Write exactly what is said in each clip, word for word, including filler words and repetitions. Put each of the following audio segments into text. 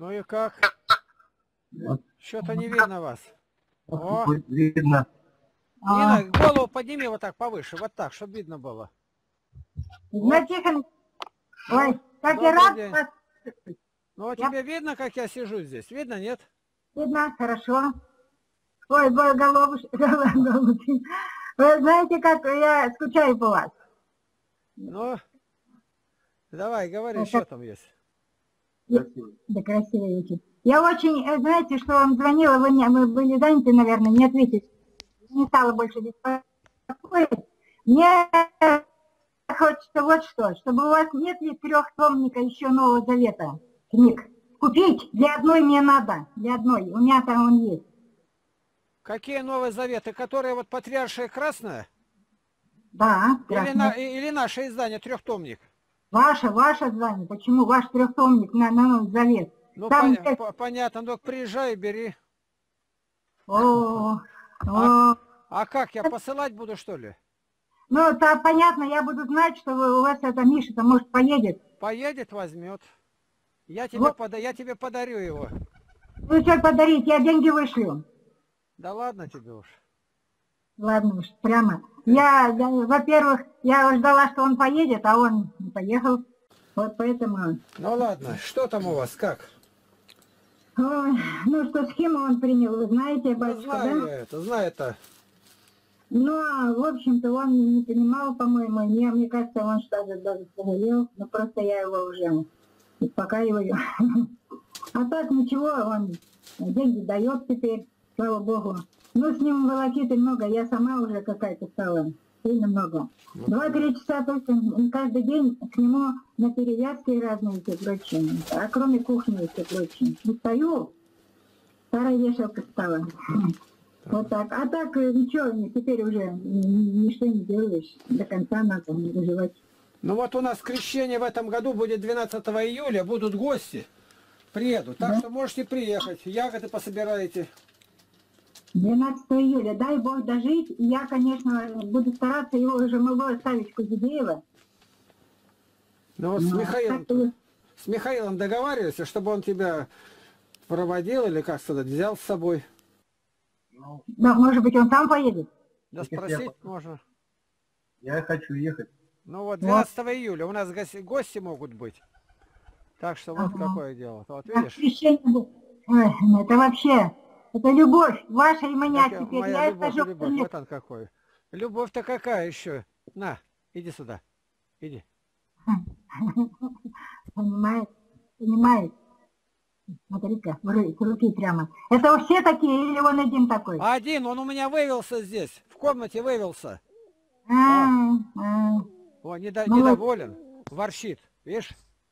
Ну и как? Вот. Что-то не видно вас. О, Видно. Нина, голову подними вот так повыше, вот так, чтобы видно было. Игнат Тихонович, ой, Ну, как я добрый рад день. вас. Ну, а Я- тебе видно, как я сижу здесь? Видно, нет? Видно, хорошо. Ой, бо- головуш- голубушки. Вы знаете, как я скучаю по вас. Ну, давай, говори, Ой, что как- там есть. Красиво. Да, красивый очень. Я очень, э, знаете, что вам звонила, вы, мне, вы были заняты, наверное, не ответить. Не стала больше беспокоить. Мне хочется вот что, чтобы у вас нет ли трехтомника еще Нового Завета книг. Купить для одной мне надо, для одной. У меня там он есть. Какие Новые Заветы? Которые вот Патриаршая Красная? Да, Или, красный. на, и- или наше издание трехтомник? Ваше, ваше звание. Почему ваш трехтомник на, на Новый Завет? Ну, Там пон- текст- по- понятно, ну приезжай и бери. О, А, о. а как, я посылать буду, что ли? Ну, то понятно, я буду знать, что вы, у вас это Миша-то, может, поедет. Поедет, возьмет. Я тебе, Вот. пода- я тебе подарю его. Ну, что подарить, я деньги вышлю. Да ладно тебе уж. Ладно уж, прямо. Я, я, во-первых, я ждала, что он поедет, а он не поехал. Вот поэтому... Ну ладно, что там у вас, как? Ой, ну, что схему он принял, вы знаете, Ну, батюшка, знаю да? я это, знаю это. Ну, а, в общем-то, он не понимал, по-моему, мне, мне кажется, он что-то даже пожалел, но просто я его уже успокаиваю. А так ничего, он деньги дает теперь, слава богу. Ну, с ним волокиты много, я сама уже какая-то стала, сильно много. Два-три часа только каждый день к нему на перевязки разные все прочие, а кроме кухни все прочие. И стою, старая вешалка стала. Вот так. А так ничего, теперь уже ничто не делаешь. До конца надо выживать. Ну вот у нас крещение в этом году будет двенадцатого июля, будут гости, приедут. Так Да. что можете приехать, ягоды пособираете. двенадцатого июля, дай Бог дожить. И я, конечно, буду стараться его уже малой оставить в Кузидеево. Ну вот с Ну, Михаилом, так и- с Михаилом договаривайся, чтобы он тебя проводил или как сказать, взял с собой. Ну, Да, может быть, он сам поедет? Да Так если спросить я- можно. я хочу ехать. Ну вот двенадцатого июля у нас гости, гости могут быть. Так что вот Ага. какое дело. Вот Как видишь, крещение будет. Ой, ну это вообще, это любовь, ваша и моя так, теперь. моя Я любовь, скажу, любовь, вот он какой. Любовь-то какая еще? На, иди сюда, иди. понимает, понимает. Смотри-ка, в ру- с руки прямо. Это все такие или он один такой? Один, он у меня вывелся здесь, в комнате вывелся. А, а. О, недо- Ну, недоволен, ворчит, видишь?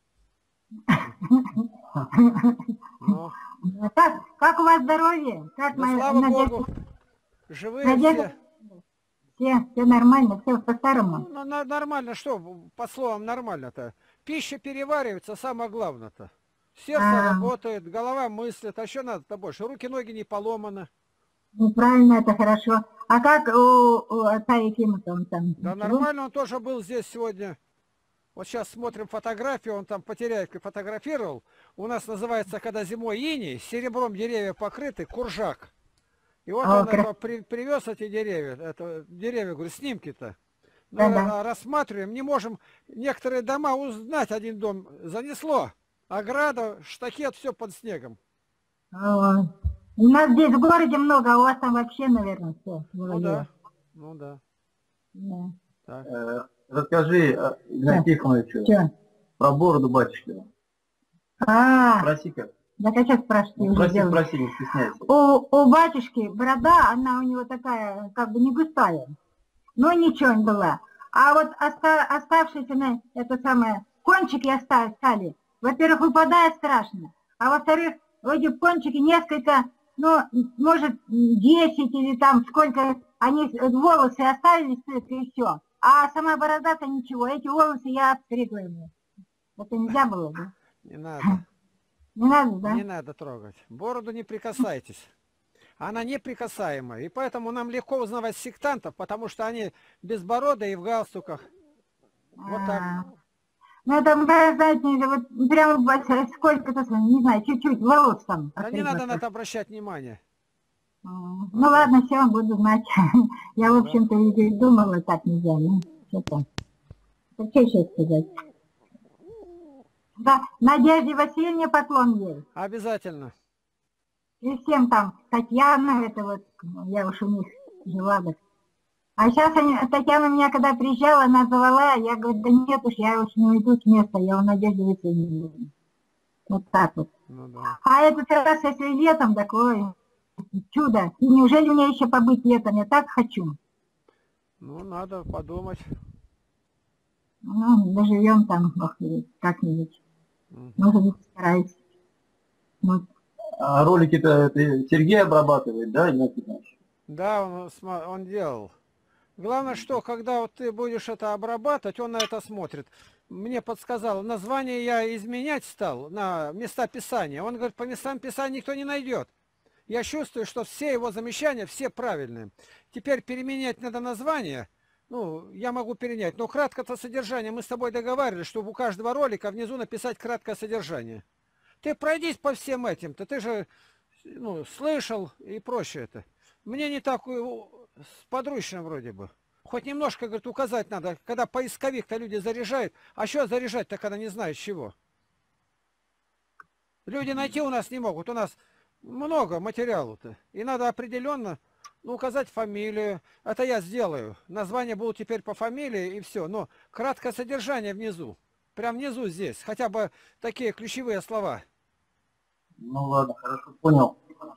Ну, А Как, как у вас здоровье? Как да моя слава Надежда? Богу, живые Надежда? все. Все, все нормально, все по-старому. Ну, на- нормально, что, по словам нормально-то. Пища переваривается, самое главное-то. Сердце А. работает, голова мыслит, а что надо-то больше? Руки-ноги не поломаны. Ну, правильно, это хорошо. А как у, у отца Ефима там? там Да ничего? нормально, он тоже был здесь сегодня. Вот сейчас смотрим фотографию, он там по Теряевке фотографировал. У нас называется, когда зимой иней, серебром деревья покрыты, куржак. И вот О, он кра- это при- привез эти деревья, это деревья, говорю, снимки-то. Ну, Да-да. а, рассматриваем, не можем некоторые дома узнать, один дом занесло. Ограда, штакет, все под снегом. О, у нас здесь в городе много, а у вас там вообще, наверное, все. Ну да, ну да. Да. Так. Э, расскажи, э, Игнатию Тихоновичу, Че? про бороду батюшки. А, Спроси-ка. я сейчас спрашиваю, Ну, уже спроси, делаю. спроси, не стесняйся. У, у батюшки борода, она у него такая, как бы не густая, но ничего не была. А вот оста, оставшиеся на это самое, кончики оста- стали, во-первых, выпадает страшно, а во-вторых, эти кончики несколько, ну, может, десять или там сколько, они волосы оставились только и все. А сама борода-то ничего, эти волосы я обстригла ему. Это нельзя было, да? Не надо, Не надо, да? не надо трогать. Бороду не прикасайтесь. Она неприкасаемая. И поэтому нам легко узнавать сектантов, потому что они безбородые и в галстуках. Вот так. А, Ну, там, да, знаете, вот прям вот сколько-то, не знаю, чуть-чуть волос там. Да не надо на отрезано. это обращать внимание. М, Ну Вот так. ладно, все, буду знать. Я, в Ну да. общем-то, и думала, так нельзя. Ну, что-то. Что еще сказать? Да, Надежде Васильевне поклон ей. Обязательно. И всем там, Татьяна, это вот, я уж у них жила, так. А сейчас они, Татьяна меня когда приезжала, она звала, я говорю, да нет уж, я уж не уйду с места, я у Надежды Васильевны буду. Вот так вот. Ну да. А этот раз, если летом, такое чудо. И неужели мне еще побыть летом? Я так хочу. Ну, надо подумать. Ну, доживем там как-нибудь. Мгм. Может быть, стараюсь. Вот. А ролики-то это Сергей обрабатывает, да, Игнатий Иванович? Да, он, сма- он делал. Главное, что когда вот ты будешь это обрабатывать, он на это смотрит. Мне подсказал, название я изменять стал на места писания. Он говорит, по местам писания никто не найдет. Я чувствую, что все его замечания, все правильные. Теперь переменять надо название. Ну, я могу перенять. Но краткое содержание, мы с тобой договаривались, чтобы у каждого ролика внизу написать краткое содержание. Ты пройдись по всем этим-то, ты же ну, слышал и проще это. Мне не так э, подручно вроде бы. Хоть немножко, говорит, указать надо, когда поисковик-то люди заряжают. А что заряжать-то, когда не знают чего? Люди найти у нас не могут. У нас много материалу-то. И надо определенно ну, указать фамилию. Это я сделаю. Названия будут теперь по фамилии и все. Но краткое содержание внизу. Прям внизу здесь. Хотя бы такие ключевые слова. Ну ладно, хорошо, понял.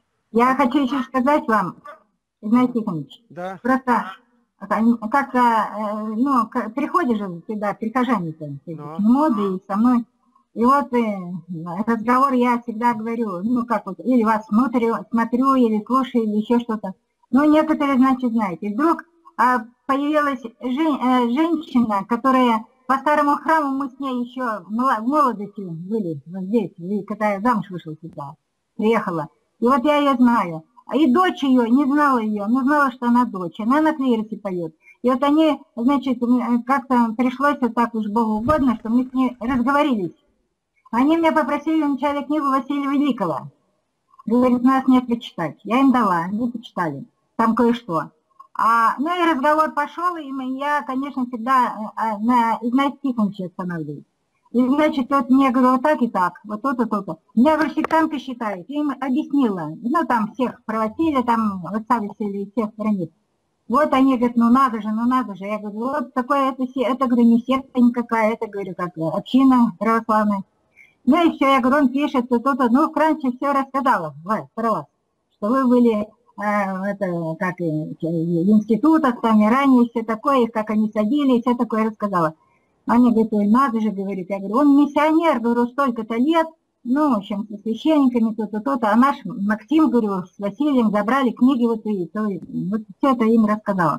Я хочу еще сказать вам, Игнатий Тихонович, Да. просто как-то, э, ну, к- приходишь же сюда, прихожане-то, Но. моды и со мной. И вот э, разговор я всегда говорю, ну как вот, или вас смотрю, смотрю, или слушаю, или еще что-то. Ну, некоторые, значит, знаете. И вдруг а, появилась жен, э, женщина, которая по старому храму, мы с ней еще в мала- в молодости были вот здесь, и когда я замуж вышла сюда, приехала. И вот я ее знаю. И дочь ее, не знала ее, но знала, что она дочь. Она на клиросе поет. И вот они, значит, как-то пришлось вот так уж Богу угодно, что мы с ней разговорились. Они меня попросили вначале книгу Василия Великого. Говорит, нас не почитать. Я им дала, они почитали. Там кое-что. А, ну и разговор пошел, и я, конечно, всегда а, на Игнатия Тихоновича останавливаюсь. И, значит, вот мне говорю, вот так и так, вот то-то, то-то. Меня, говорю, сектантка считает. Я им объяснила. Ну, там всех проводили, там отставили всех страниц. Вот они говорят, ну надо же, ну надо же. Я говорю, вот такое, это, это говорю, не секта никакая, это, говорю, как община православная. Ну и все, я говорю, он пишет, то-то, ну, Франчи все рассказала про вас, что вы были, э, это, как, и, в институтах, там, и ранее, все такое, как они садили, все такое рассказала. Они говорят, ой, надо же, говорит, я говорю, он миссионер, говорю, столько-то лет, ну, в общем, со священниками, то-то, то-то, а наш Максим, говорю, с Василием забрали книги вот и, то, вот все это им рассказала.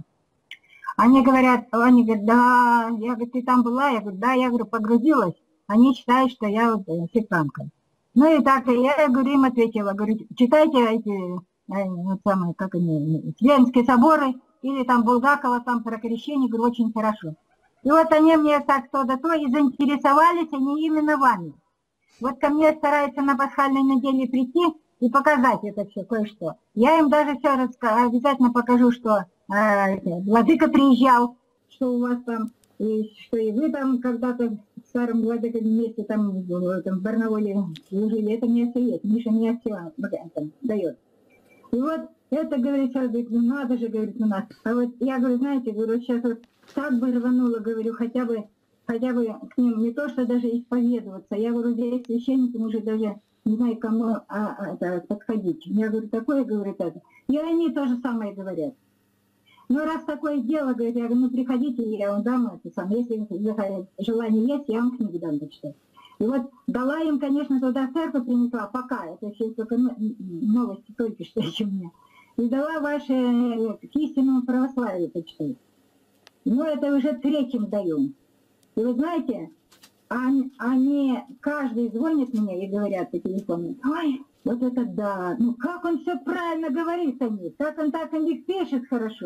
Они говорят, они говорят, да, я говорю, ты там была, я говорю, да, я говорю, погрузилась. Они считают, что я вот сектантка. Ну и так, я говорю, им ответила, говорю, читайте эти, э, вот самые, как они, Вселенские соборы, или там Булгакова, там про крещение, говорю, очень хорошо. И вот они мне так то-то, то, и заинтересовались они именно вами. Вот ко мне стараются на пасхальной неделе прийти и показать это все, кое-что. Я им даже все обязательно покажу, что э, владыка приезжал, что у вас там, и что и вы там когда-то в старом владыке вместе там, в, там, в Барнауле служили. Это мне все есть. Миша мне все там, дает. И вот это, говорит, сейчас, говорит, ну надо же, говорит, у нас. А вот я говорю, знаете, говорю, сейчас вот так бы рвануло, говорю, хотя бы, хотя бы к ним не то, что даже исповедоваться. Я говорю, здесь священникам уже даже не знаю, кому а, а, это, подходить. Я говорю, такое, говорит, это. И они то же самое говорят. Ну, раз такое дело, говорит, я говорю, ну, приходите, я вам дам это самое. Если желание есть, я вам книгу дам почитать. И вот дала им, конечно, туда церковь принесла, пока, это еще только новости только что еще у меня. И дала ваше к истинному православию почитать. Ну, это уже третьим даю. И вы знаете, они, они каждый звонит мне и говорят по телефону, ой, вот это да, ну как он все правильно говорит о них, как он так о них пишет хорошо.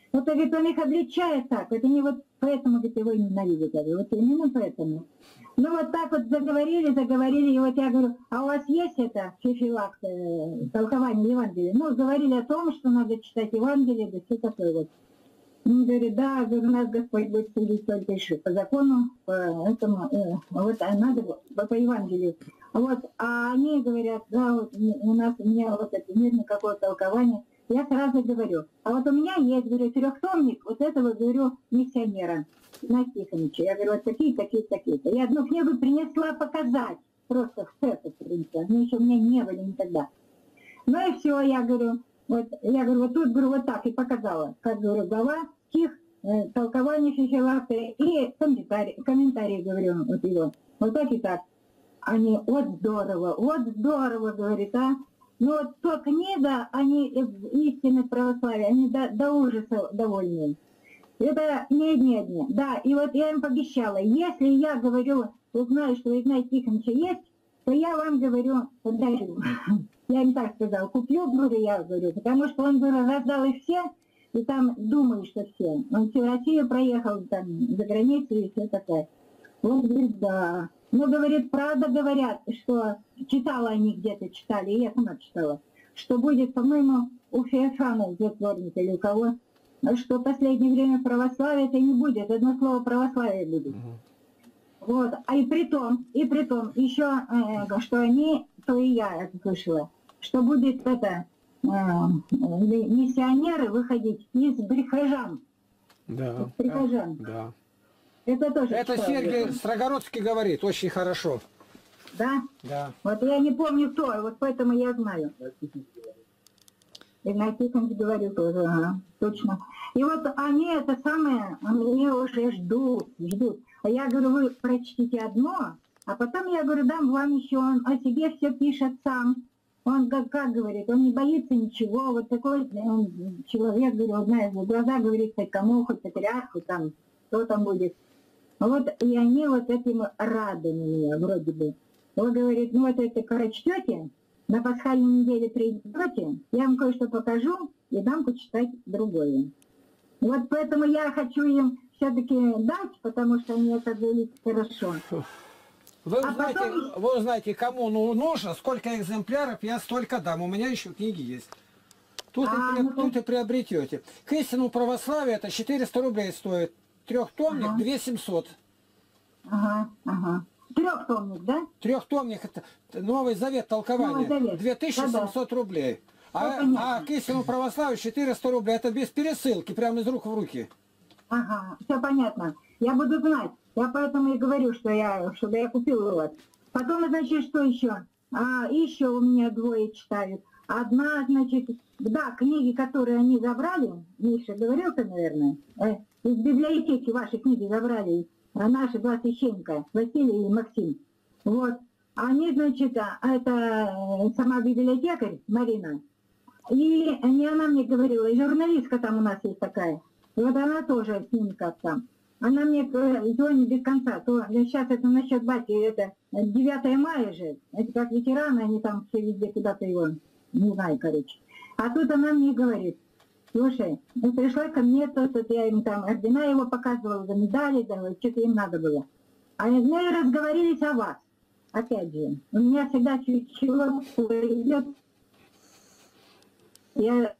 Вот, говорит, он их обличает так. Это не вот поэтому, говорит, его ненавидят. Я говорю, вот именно поэтому. Ну вот так вот заговорили, заговорили, и вот я говорю, а у вас есть это, фифилак, э, толкование Евангелия? Ну, говорили о том, что надо читать Евангелие, да все такое вот. Он говорит, да, у нас Господь будет судить только еще по закону, по этому, э, вот, а надо по, по Евангелию. Вот, а они говорят, да, вот у нас, у меня вот это нет никакого толкования. Я сразу говорю, а вот у меня есть, говорю, трехтомник вот этого, говорю, миссионера Игнатия Тихоновича. Я говорю, вот такие, такие, такие-то. Я одну книгу принесла показать, просто в церковь принесла. Они еще у меня не были никогда. Ну и все, я говорю, вот, я говорю, вот тут, говорю, вот так и показала, как, говорю, глава, стих, э, толкование фифилакта и комментарий, комментарий, говорю, вот его. Вот так и так. Они, вот здорово, вот здорово, говорит, а. Ну вот то книга, они истины православия, они до, до ужаса довольны. Это не одни одни. Да, и вот я им пообещала, если я говорю, узнаю, что у Игнатия Тихоновича есть, то я вам, говорю, подарю. Я им так сказала, куплю, говорю, я говорю, потому что он, говорю, раздал их все, и там думаю, что все. Он всю Россию проехал, там, за границу и все такое. Вот, говорит, да. Ну, говорит, правда говорят, что читала они где-то, читали, и я сама читала, что будет, по-моему, у Феофана затворник или у кого, что в последнее время православие это не будет, одно слово православие будет. Угу. Вот, а и при том, и при том, еще, э, что они, то и я это слышала, что будет это, э, миссионеры выходить из прихожан. Да. Из прихожан. Да. Это тоже. Это Сергей это. Строгородский говорит, очень хорошо. Да? Да. Вот я не помню кто, вот поэтому я знаю. Игнатий Тихонович говорил тоже, ага, точно. И вот они это самое, они уже ждут, ждут. А я говорю, вы прочтите одно, а потом я говорю, дам вам еще, он о себе все пишет сам. Он как, как говорит, он не боится ничего, вот такой он, человек, говорю, одна из глаза говорит, хоть кому, хоть патриарху, там, кто там будет. Вот, и они вот этим рады мне, вроде бы. Он говорит, ну вот это прочтете, на пасхальной неделе придете, я вам кое-что покажу и дам почитать другое. Вот поэтому я хочу им все-таки дать, потому что они это делают хорошо. Вы а узнаете, потом... вы узнаете, кому ну, нужно, сколько экземпляров, я столько дам. У меня еще книги есть. Тут, а, и, ну, тут и приобретете. К истину православия это четыреста рублей стоит. Трехтомник, ага. две тысячи семьсот. Ага, ага. Трехтомник, да? Трехтомник, это Новый Завет толкования, две тысячи семьсот рублей. А, а к истинному православию четыреста рублей, это без пересылки, прямо из рук в руки. Ага, все понятно. Я буду знать. Я поэтому и говорю, что я, чтобы я купила вот. Потом, значит, что еще? А, еще у меня двое читают. Одна, значит, да, книги, которые они забрали, Миша говорил-то, наверное, э, из библиотеки ваши книги забрали, а наши два священника, Василий и Максим. Вот. Они, значит, это сама библиотекарь Марина. И не она мне говорила, и журналистка там у нас есть такая. И вот она тоже с ними как-то. Она мне звонит без конца. То сейчас это насчет бати, это девятое мая же. Это как ветераны, они там все везде куда-то его, не знаю, короче. А тут она мне говорит, слушай, ну, пришла ко мне, то, то я им там ордена его показывала, за медали, да, что-то им надо было. А мы разговорились о вас. Опять же, у меня всегда чего идет. Я...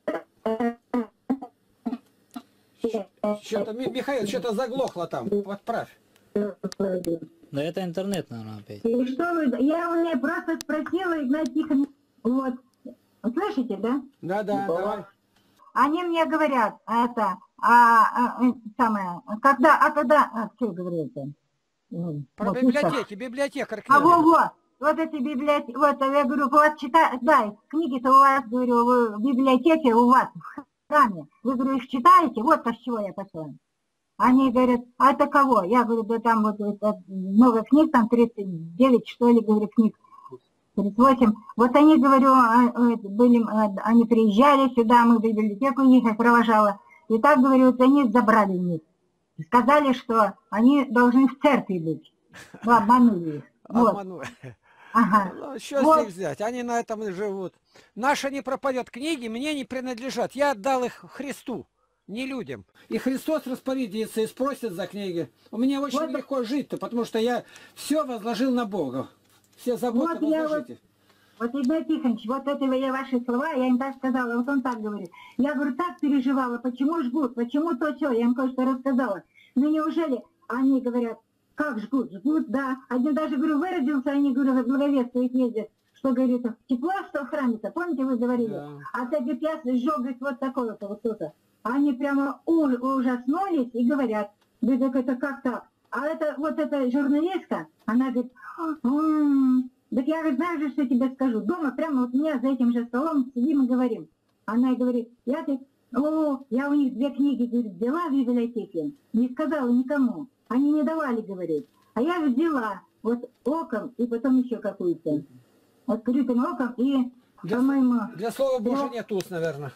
Что-то, Михаил, что-то заглохло там. Отправь. Да это интернет, наверное, опять. И что вы... Я у нее просто спросила, Игнатий Тихонович, вот. Слышите, да? Да, да, давай. Они мне говорят, это, а, а, самое, когда, а когда, а, что говорите? Про вот, библиотеки, библиотекарь. А вот, вот, вот эти библиотеки, вот, я говорю, вот, читай, да, книги-то у вас, говорю, в библиотеке у вас, в храме, вы, говорю, их читаете, вот с чего я пошла. Они говорят, а это кого? Я говорю, да там вот, вот много книг, там тридцать девять, что ли, говорю, книг. тридцать восемь. Вот они, говорю, были, они приезжали сюда, мы в библиотеку их провожала. И так, говорю, вот они забрали них. Сказали, что они должны в церкви быть. Ну, обманули их. Вот. Обманули. Ага. Ну, что вот. с них взять? Они на этом и живут. Наша не пропадет. Книги мне не принадлежат. Я отдал их Христу. не людям. И Христос распорядится и спросит за книги. У меня очень Вот. легко жить-то, потому что я все возложил на Бога. Все заботы Вот я возложите. Вот, Игнат Тихонович, вот это я ваши слова, я им так сказала, вот он так говорит. Я, говорю, так переживала, почему жгут, почему то все, я им кое-что рассказала. Ну неужели они говорят, как жгут? Жгут, да. Один даже, говорю, выразился, они, говорю, благовествуют, ездят. Что, говорит, тепло, что в храме-то, помните, вы говорили? Да. А ты, говорит, я сжег, говорит, вот такое-то, вот то-то. Они прямо уж, ужаснулись и говорят, говорит, это как так? А это, вот эта журналистка, она говорит, м-м-м. Так я говорю, знаешь же, что я тебе скажу? Дома прямо вот у меня за этим же столом сидим и говорим. Она говорит, я говорит, о, я у них две книги, говорит, взяла в библиотеке, не сказала никому. Они не давали, говорит. А я взяла вот оком и потом еще какую-то. Открытым оком и, Для, по-моему... для слова Божьего ну, нет уст, наверное.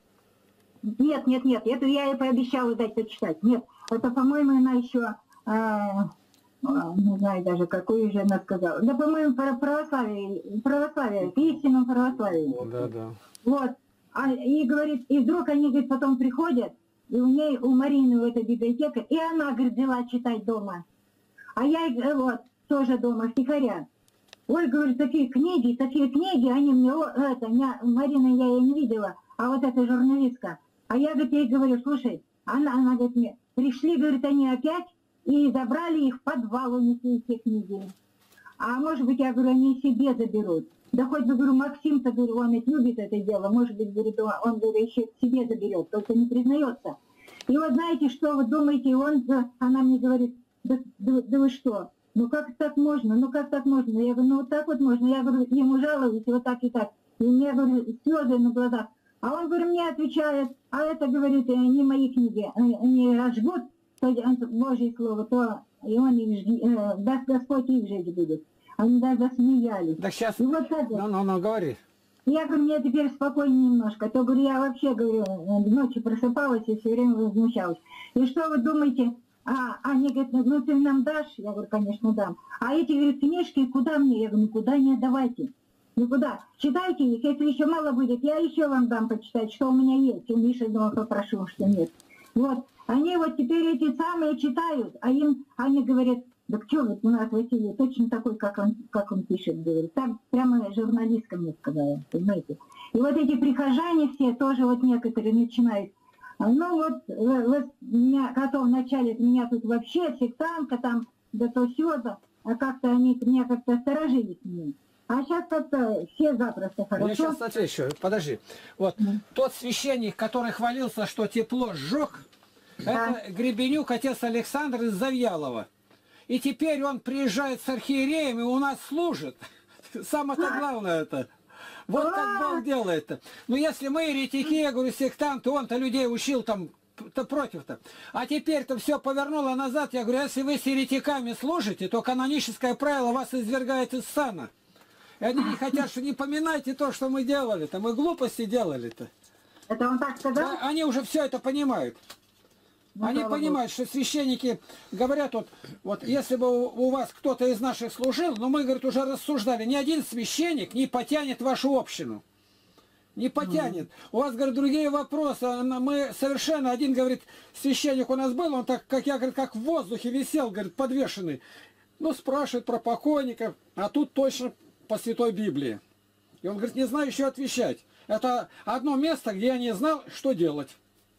Нет, нет, нет, это я ей пообещала дать почитать. Нет, это, по-моему, она еще... А, не знаю даже, какую же она сказала. Да, по-моему, про православие, православие, к истинному православию. Да, да. Вот. А, и говорит, и вдруг они, говорит, потом приходят, и у ней, у Марины, в этой библиотеке, и она, говорит, взяла читать дома. А я, вот, тоже дома, втихаря. Ой, говорит, такие книги, такие книги, они мне, о, это, меня, Марина, я ее не видела, а вот эта журналистка. А я, говорит, ей говорю, слушай, она, она говорит мне, пришли, говорит, они опять, и забрали их в подвал, унесли все книги. А может быть, я говорю, они себе заберут. Да хоть бы, говорю, Максим-то, говорю, он ведь любит это дело, может быть, говорит, он, говорю, еще себе заберет, только не признается. И вот знаете, что вы думаете, он, она мне говорит, да, да, да вы что, ну как так можно, ну как так можно? Я говорю, ну вот так вот можно. Я говорю, ему жалуюсь, вот так и так. И мне, говорю, слезы на глазах. А он, говорю, мне отвечает, а это, говорит, не мои книги, они разжгут, то Божье слово, то и он их, э, даст Господь их жить будет. Они даже засмеялись. Да сейчас, И вот это. ну, ну, ну, говори. Я говорю, мне теперь спокойнее немножко. То, говорю, я вообще, говорю, ночью просыпалась и все время возмущалась. И что вы думаете? А, они говорят, ну ты нам дашь? Я говорю, конечно, дам. А эти, говорят, книжки куда мне? Я говорю, никуда не отдавайте. Никуда. Читайте их, если еще мало будет, я еще вам дам почитать, что у меня есть. У Миши дома попрошу, что нет. Вот. Они вот теперь эти самые читают, а им, они говорят, да что вот у нас Василий точно такой, как он, как он пишет, говорит. Так прямо журналистка мне сказала, понимаете. И вот эти прихожане все тоже вот некоторые начинают. Ну вот, вот меня, потом вначале меня тут вообще сектантка там, да то сё, да, а как-то они меня как-то сторожились мне. А сейчас как-то все запросто хорошо. Я сейчас отвечу, подожди. Вот, mm. тот священник, который хвалился, что тепло сжег, да. Это Гребенюк, отец Александр из Завьялова. И теперь он приезжает с архиереем и у нас служит. Самое-то главное это. Вот как Бог делает-то. Но если мы еретики, я говорю, сектанты, он-то людей учил там то против-то. А теперь-то все повернуло назад. Я говорю, если вы с еретиками служите, то каноническое правило вас извергает из сана. И они не хотят, что не поминайте то, что мы делали-то. Мы глупости делали-то. Это он так сказал? Да, они уже все это понимают. Ну, они понимают, что священники говорят, вот, вот если бы у, у вас кто-то из наших служил, но мы, говорит, уже рассуждали, ни один священник не потянет вашу общину. Не потянет. Mm-hmm. У вас, говорит, другие вопросы. Мы совершенно, один, говорит, священник у нас был, он так, как я, говорит, как в воздухе висел, говорит, подвешенный. Ну, спрашивает про покойников, а тут точно по Святой Библии. И он, говорит, не знаю еще отвечать. Это одно место, где я не знал, что делать.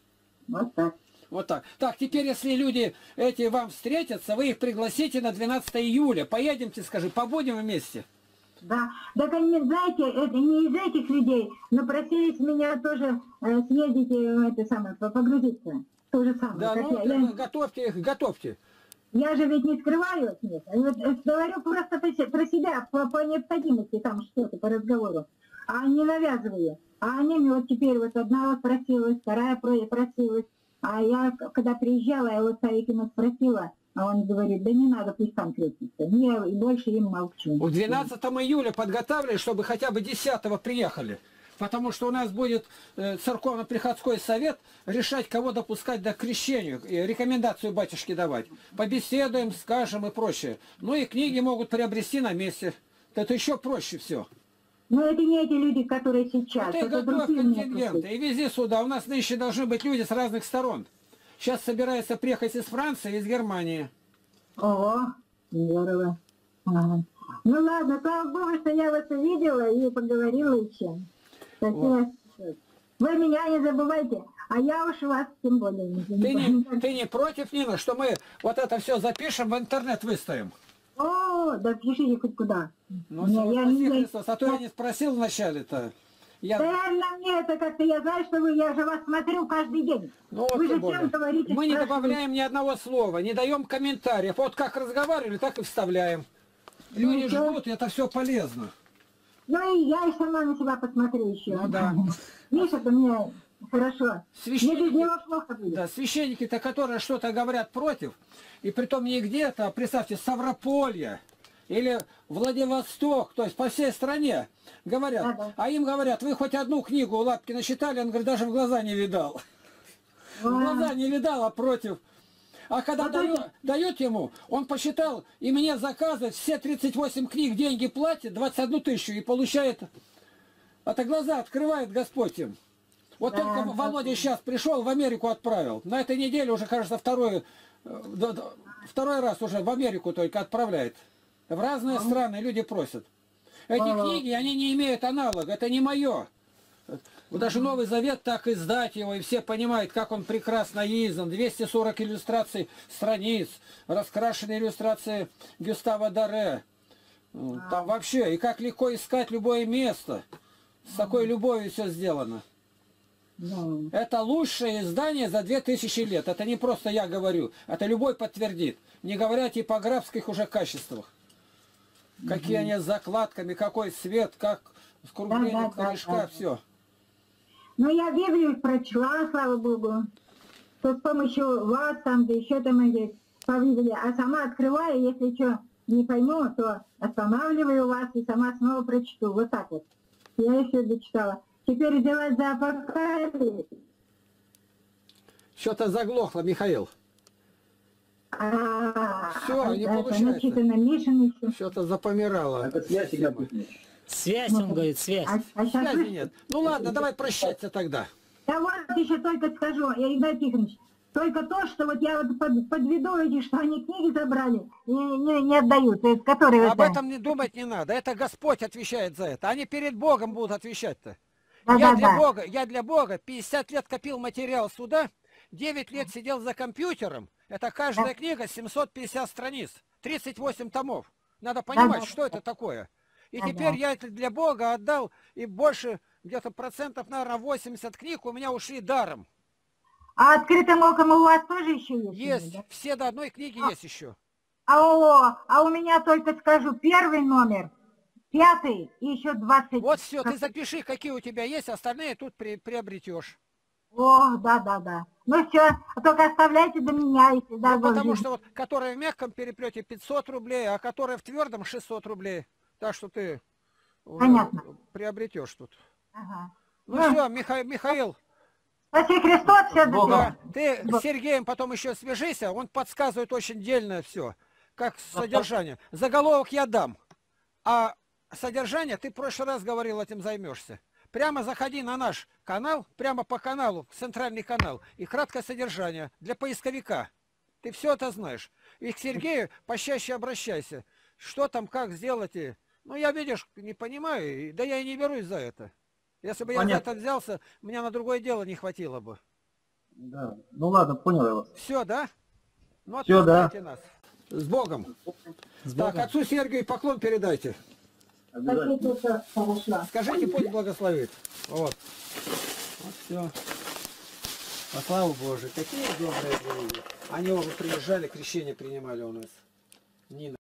Вот так. Вот так. Так, теперь, если люди эти вам встретятся, вы их пригласите на двенадцатое июля. Поедемте, скажи, побудем вместе. Да, так они, знаете, это не из этих людей, но просились меня тоже э, съездить, э, это самое, погрузиться. То же самое. Да, ну, я. Я, готовьте их, готовьте. Я же ведь не скрываю от них. Вот, говорю просто про себя, по, по необходимости, там что-то по разговору. А не навязываю. А они мне вот теперь, вот одна вот просилась, вторая просилась. А я, когда приезжала, я вот Савикина спросила, а он говорит, да не надо, пусть там крестится. Я и больше им молчу. В двенадцатого июля подготавливали, чтобы хотя бы десятого приехали. Потому что у нас будет э, церковно-приходской совет решать, кого допускать до крещения, и рекомендацию батюшке давать. Побеседуем, скажем и прочее. Ну и книги могут приобрести на месте. Это еще проще все. Но это не эти люди, которые сейчас. А ты это готовь другие контингенты некоторые. и вези сюда. У нас нынче должны быть люди с разных сторон. Сейчас собирается приехать из Франции и из Германии. О, здорово. Ага. Ну ладно, слава богу, что я вас увидела и поговорила еще. Спасибо. Вы меня не забывайте, а я уж вас тем более не Ты забываю. не, ты не против, Нина, что мы вот это все запишем, в интернет выставим? О, да пишите хоть куда. Ну, Не, все, я спаси не- Христос. А то я не спросил вначале-то. Я... Да, мне это как-то, я знаю, что вы, я же вас смотрю каждый день. Ну, вот Вы тем же более. всем говорите, Мы не спрашиваете. добавляем ни одного слова, не даем комментариев. Вот как разговаривали, так и вставляем. Люди Ну, всё. ждут, и это все полезно. Ну и я и сама на себя посмотрю еще. Ну да. Видишь, это мне хорошо. Мне без Священники, него плохо будет. да, священники-то, которые что-то говорят против, и притом не где-то, а представьте, Ставрополье или Владивосток, то есть по всей стране говорят. Да, да. А им говорят, вы хоть одну книгу у Лапкина читали? Он говорит, даже в глаза не видал. В глаза не видал, а против. А когда Вот дает, это- дает ему, он посчитал, и мне заказывает, все тридцать восемь книг деньги платит, двадцать одну тысячу, и получает. Это глаза открывает Господь им. Вот Да, только да, Володя да. сейчас пришел, в Америку отправил. На этой неделе уже, кажется, второй, э, да, да, второй раз уже в Америку только отправляет. В разные страны люди просят. Эти Ага. книги, они не имеют аналога, это не мое. Вот даже Новый Завет так издать его, и все понимают, как он прекрасно издан. двести сорок иллюстраций страниц, раскрашенные иллюстрации Гюстава Даре. Там вообще, и как легко искать любое место. С такой любовью все сделано. Да. Это лучшее издание за две тысячи лет. Это не просто я говорю, это любой подтвердит. Не говоря о типографских уже качествах. Какие они с закладками, какой цвет, как скругление Да, да, да, корешка, да. все. Ну, я Библию прочла, слава Богу. То с помощью вас там, да еще там говорит, по Библии. А сама открываю, если что не пойму, то останавливаю вас и сама снова прочту. Вот так вот. Я еще дочитала. Теперь взялась за Апокалипсис. Что-то заглохло, Михаил. А, Всё, не это получается. начитано Мишин еще. Что-то запомирало. Это связь всегда путает. Связь, он говорит, связь. А, а сейчас Связи нет. Ну ладно, давай прощаться тогда. Я вот еще только скажу, я Игнат Тихонович, только то, что вот я вот под, подведу эти, что они книги забрали и не, не отдают, то есть, которые... Об это- этом не думать не надо. Это Господь отвечает за это. Они перед Богом будут отвечать-то. Да, Я да, для да. Бога, я для Бога пятьдесят лет копил материал сюда, девять лет сидел за компьютером. Это каждая книга семьсот пятьдесят страниц, тридцать восемь томов. Надо понимать, да, что это такое. И да, теперь да. я это для Бога отдал, и больше, где-то процентов, наверное, восемьдесят книг у меня ушли даром. А открытым оком у вас тоже еще есть? Есть, да? все до одной книги есть еще. А, о, а у меня только скажу, первый номер, пятый и еще двадцать. Вот все, ты запиши, какие у тебя есть, остальные тут при, приобретешь. О, да, да, да. Ну все, только оставляйте до меня, если да, Ну, Бог потому даст. что вот, которая в мягком переплете пятьсот рублей, а которая в твердом шестьсот рублей. Так что ты уже Понятно. приобретешь тут. Ага. Ну Ну, все, Миха- Михаил, Спаси Христос, все Богом. да, ты Бог. с Сергеем потом еще свяжися, он подсказывает очень дельно все, как содержание. Заголовок я дам, а содержание ты в прошлый раз говорил, этим займешься. Прямо заходи на наш канал, прямо по каналу, центральный канал, и краткое содержание для поисковика. Ты все это знаешь. И к Сергею почаще обращайся. Что там, как сделать. И... Ну, я, видишь, не понимаю, и- да я и не берусь за это. Если бы я за Понятно. это взялся, мне на другое дело не хватило бы. Да. Ну ладно, понял я вас. Все, да? Ну, Всё, да. отпускайте нас. С Богом. С Так, Богом. отцу Сергию поклон передайте. Обязательно. Спаси Христос, хорошо. Скажите, пусть благословит. Вот. Вот все. По славу Божию. Какие добрые люди. Они оба приезжали, крещение принимали у нас. Нина.